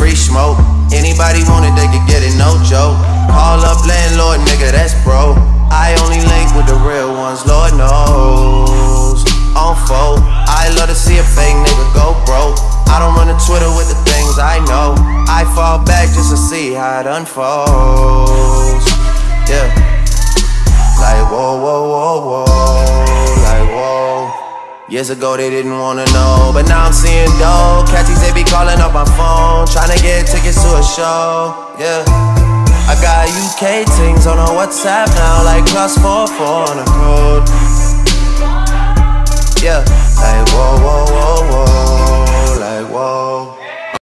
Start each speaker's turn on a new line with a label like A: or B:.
A: free smoke. Anybody want it, they could get it, no joke. Call up landlord, nigga, that's bro. I only link with the real ones, Lord knows. On foe, I love to see a fake nigga go broke. I don't run to Twitter with the things I know. I fall back just to see how it unfolds. Yeah. Like whoa, whoa, whoa, whoa. Like whoa. Years ago they didn't wanna know, but now I'm seeing dope. Catchies, they be calling up my phone, tryna get tickets to a show. Yeah. I got UK things on a WhatsApp now, like +44 on the code. Yeah. Like whoa, whoa, whoa, whoa.